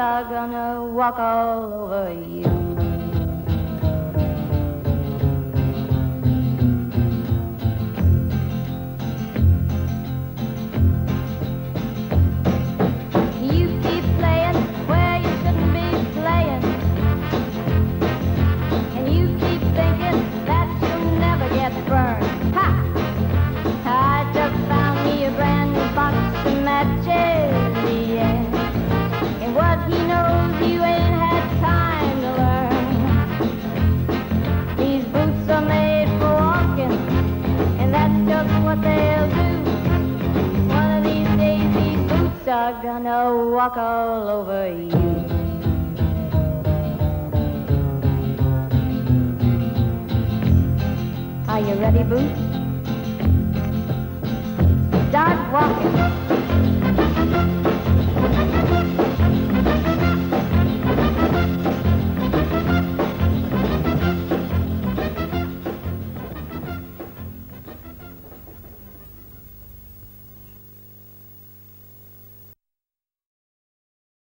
are gonna walk all over you. You keep playing where you shouldn't be playing, and you keep thinking that you'll never get burned. Ha! I just found me a brand new box of matches, yeah. And what he knows you ain't had time to learn. These boots are made for walking, and that's just what they'll do. One of these days these boots are gonna walk all over you. Are you ready, Boots? Start walking.